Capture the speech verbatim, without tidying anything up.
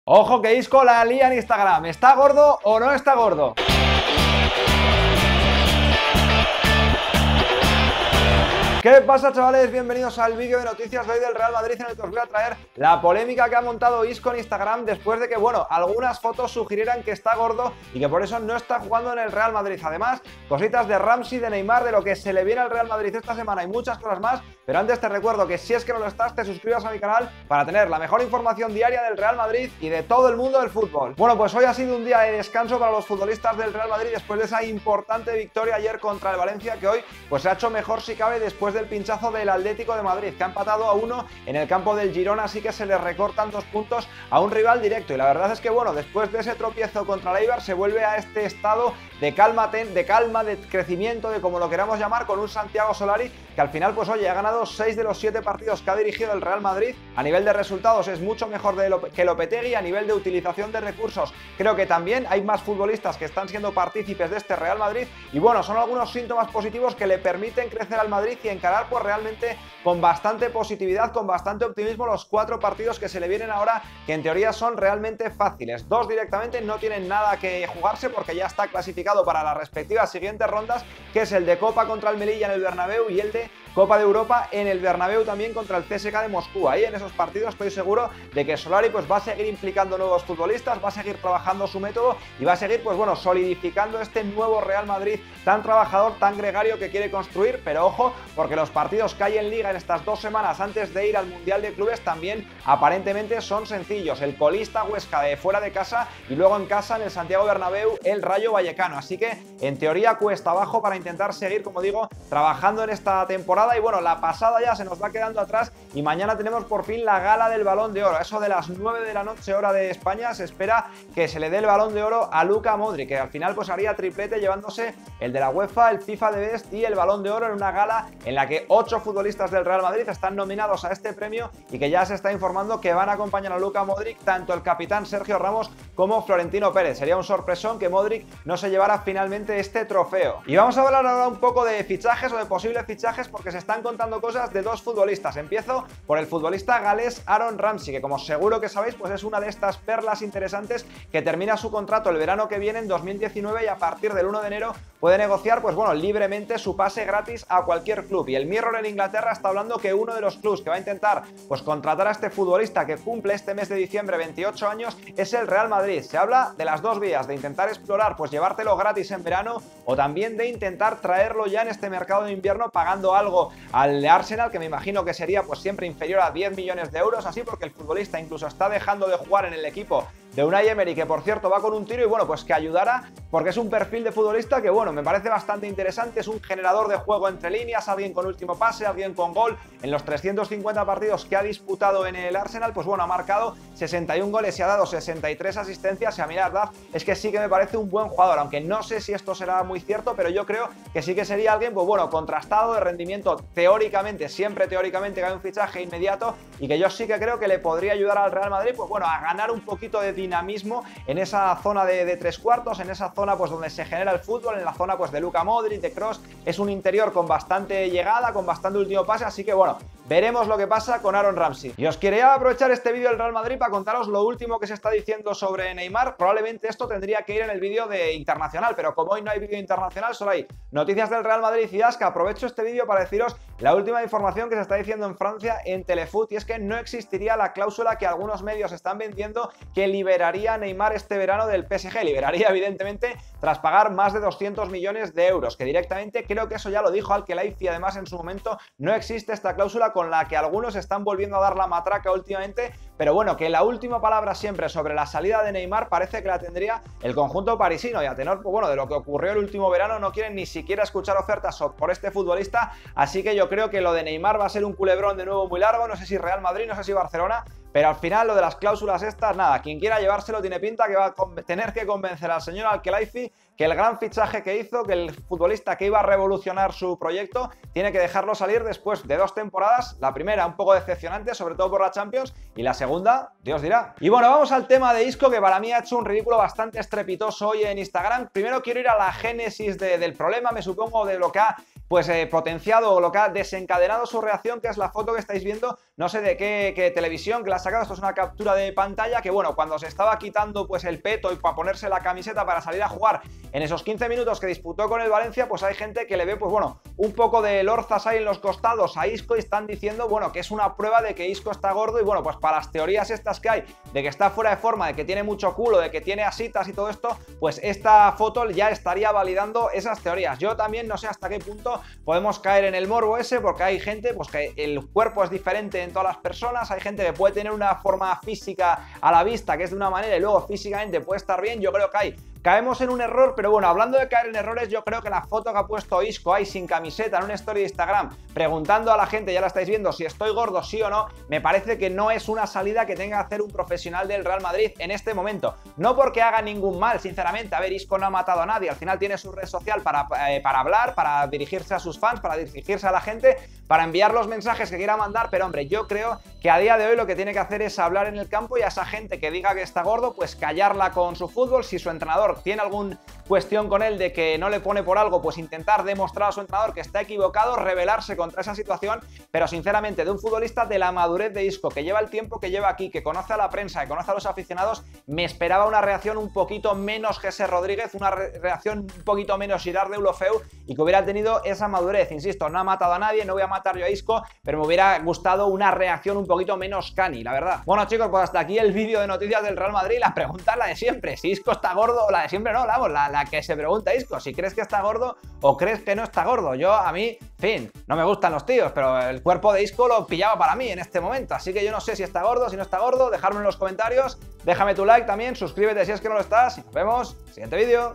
Ojo que Isco la lía en Instagram. ¿Está gordo o no está gordo? ¿Qué pasa, chavales? Bienvenidos al vídeo de noticias de hoy del Real Madrid, en el que os voy a traer la polémica que ha montado Isco en Instagram después de que, bueno, algunas fotos sugirieran que está gordo y que por eso no está jugando en el Real Madrid. Además, cositas de Ramsey, de Neymar, de lo que se le viene al Real Madrid esta semana y muchas cosas más. Pero antes te recuerdo que si es que no lo estás, te suscribas a mi canal para tener la mejor información diaria del Real Madrid y de todo el mundo del fútbol. Bueno, pues hoy ha sido un día de descanso para los futbolistas del Real Madrid después de esa importante victoria ayer contra el Valencia, que hoy pues se ha hecho mejor si cabe después del pinchazo del Atlético de Madrid, que ha empatado a uno en el campo del Girona, así que se le recortan dos puntos a un rival directo. Y la verdad es que, bueno, después de ese tropiezo contra el Eibar se vuelve a este estado de calma, de calma, de crecimiento, de como lo queramos llamar, con un Santiago Solari que al final, pues oye, ha ganado seis de los siete partidos que ha dirigido el Real Madrid. A nivel de resultados es mucho mejor de lo, que Lopetegui. A nivel de utilización de recursos creo que también hay más futbolistas que están siendo partícipes de este Real Madrid, y bueno, son algunos síntomas positivos que le permiten crecer al Madrid y encarar pues realmente con bastante positividad, con bastante optimismo los cuatro partidos que se le vienen ahora, que en teoría son realmente fáciles. Dos directamente no tienen nada que jugarse porque ya está clasificado para las respectivas siguientes rondas, que es el de Copa contra el Melilla en el Bernabéu y el de Copa de Europa en el Bernabéu también contra el C S K de Moscú. Ahí en esos partidos estoy seguro de que Solari pues va a seguir implicando nuevos futbolistas, va a seguir trabajando su método y va a seguir pues bueno, solidificando este nuevo Real Madrid tan trabajador, tan gregario que quiere construir. Pero ojo, porque los partidos que hay en Liga en estas dos semanas antes de ir al Mundial de Clubes también aparentemente son sencillos. El colista Huesca de fuera de casa y luego en casa en el Santiago Bernabéu el Rayo Vallecano. Así que en teoría cuesta abajo para intentar seguir, como digo, trabajando en esta temporada. Y bueno, la pasada ya se nos va quedando atrás y mañana tenemos por fin la gala del Balón de Oro. Eso de las nueve de la noche, hora de España, se espera que se le dé el Balón de Oro a Luka Modric, que al final pues haría triplete llevándose el de la UEFA, el FIFA de Best y el Balón de Oro en una gala en la que ocho futbolistas del Real Madrid están nominados a este premio y que ya se está informando que van a acompañar a Luka Modric tanto el capitán Sergio Ramos como Florentino Pérez. Sería un sorpresón que Modric no se llevara finalmente este trofeo. Y vamos a hablar ahora un poco de fichajes o de posibles fichajes, porque se están contando cosas de dos futbolistas. Empiezo por el futbolista galés Aaron Ramsey, que como seguro que sabéis pues es una de estas perlas interesantes que termina su contrato el verano que viene en dos mil diecinueve y a partir del uno de enero puede negociar pues bueno, libremente su pase gratis a cualquier club. Y el Mirror en Inglaterra está hablando que uno de los clubs que va a intentar pues contratar a este futbolista que cumple este mes de diciembre veintiocho años es el Real Madrid. Se habla de las dos vías, de intentar explorar pues llevártelo gratis en verano o también de intentar traerlo ya en este mercado de invierno pagando algo al Arsenal, que me imagino que sería pues siempre inferior a diez millones de euros, así, porque el futbolista incluso está dejando de jugar en el equipo de Unai Emery, que por cierto va con un tiro, y bueno, pues que ayudara, porque es un perfil de futbolista que bueno, me parece bastante interesante. Es un generador de juego entre líneas, alguien con último pase, alguien con gol. En los trescientos cincuenta partidos que ha disputado en el Arsenal, pues bueno, ha marcado sesenta y un goles y ha dado sesenta y tres asistencias, y a mí la verdad es que sí que me parece un buen jugador, aunque no sé si esto será muy cierto, pero yo creo que sí que sería alguien, pues bueno, contrastado, de rendimiento teóricamente, siempre teóricamente, que hay un fichaje inmediato y que yo sí que creo que le podría ayudar al Real Madrid, pues bueno, a ganar un poquito de dinamismo en esa zona de, de tres cuartos, en esa zona pues donde se genera el fútbol, en la zona pues de Luka Modric, de Kroos. Es un interior con bastante llegada, con bastante último pase, así que bueno, veremos lo que pasa con Aaron Ramsey. Y os quería aprovechar este vídeo del Real Madrid para contaros lo último que se está diciendo sobre Neymar. Probablemente esto tendría que ir en el vídeo de internacional, pero como hoy no hay vídeo internacional, solo hay noticias del Real Madrid y Asca, aprovecho este vídeo para deciros la última información que se está diciendo en Francia en Telefoot, y es que no existiría la cláusula que algunos medios están vendiendo que liberaría a Neymar este verano del P S G. Liberaría evidentemente tras pagar más de doscientos millones de euros, que directamente, creo que eso ya lo dijo Al-Khelaifi además en su momento, no existe esta cláusula con la que algunos están volviendo a dar la matraca últimamente, pero bueno, que la última palabra siempre sobre la salida de Neymar parece que la tendría el conjunto parisino, y a tenor pues bueno, de lo que ocurrió el último verano no quieren ni siquiera escuchar ofertas por este futbolista, así que yo creo que lo de Neymar va a ser un culebrón de nuevo muy largo. No sé si Real Madrid, no sé si Barcelona, pero al final lo de las cláusulas estas, nada, quien quiera llevárselo tiene pinta que va a tener que convencer al señor Al-Khelaifi que el gran fichaje que hizo, que el futbolista que iba a revolucionar su proyecto, tiene que dejarlo salir después de dos temporadas. La primera un poco decepcionante, sobre todo por la Champions, y la segunda, Dios dirá. Y bueno, vamos al tema de Isco, que para mí ha hecho un ridículo bastante estrepitoso hoy en Instagram. Primero quiero ir a la génesis de, del problema, me supongo, de lo que ha pues eh, potenciado o lo que ha desencadenado su reacción, que es la foto que estáis viendo, no sé de qué, qué televisión que la ha sacado. Esto es una captura de pantalla que, bueno, cuando se estaba quitando pues el peto y para ponerse la camiseta para salir a jugar en esos quince minutos que disputó con el Valencia, pues hay gente que le ve, pues bueno, un poco de lorzas ahí en los costados a Isco y están diciendo, bueno, que es una prueba de que Isco está gordo y, bueno, pues para las teorías estas que hay de que está fuera de forma, de que tiene mucho culo, de que tiene asitas y todo esto, pues esta foto ya estaría validando esas teorías. Yo también no sé hasta qué punto podemos caer en el morbo ese, porque hay gente pues que el cuerpo es diferente en todas las personas, hay gente que puede tener una forma física a la vista que es de una manera y luego físicamente puede estar bien. Yo creo que hay caemos en un error, pero bueno, hablando de caer en errores, yo creo que la foto que ha puesto Isco ahí sin camiseta en una story de Instagram, preguntando a la gente, ya la estáis viendo, si estoy gordo sí o no, me parece que no es una salida que tenga que hacer un profesional del Real Madrid en este momento. No porque haga ningún mal, sinceramente. A ver, Isco no ha matado a nadie, al final tiene su red social para, eh, para hablar, para dirigirse a sus fans, para dirigirse a la gente, para enviar los mensajes que quiera mandar, pero hombre, yo creo que a día de hoy lo que tiene que hacer es hablar en el campo y a esa gente que diga que está gordo, pues callarla con su fútbol. Si su entrenador tiene alguna cuestión con él de que no le pone por algo, pues intentar demostrar a su entrenador que está equivocado, rebelarse contra esa situación, pero sinceramente de un futbolista de la madurez de Isco, que lleva el tiempo que lleva aquí, que conoce a la prensa, que conoce a los aficionados, me esperaba una reacción un poquito menos Jesse Rodríguez, una re reacción un poquito menos Girard de Deulofeu y que hubiera tenido esa madurez. Insisto, no ha matado a nadie, no voy a matar yo a Isco, pero me hubiera gustado una reacción un poquito menos cani, la verdad. Bueno, chicos, pues hasta aquí el vídeo de noticias del Real Madrid. La pregunta es la de siempre, si Isco está gordo, o la de siempre no, la, la, la que se pregunta Isco, si crees que está gordo o crees que no está gordo. Yo, a mí, en fin, no me gustan los tíos, pero el cuerpo de Isco lo pillaba para mí en este momento, así que yo no sé si está gordo, si no está gordo, dejadme en los comentarios, déjame tu like también, suscríbete si es que no lo estás y nos vemos en el siguiente vídeo.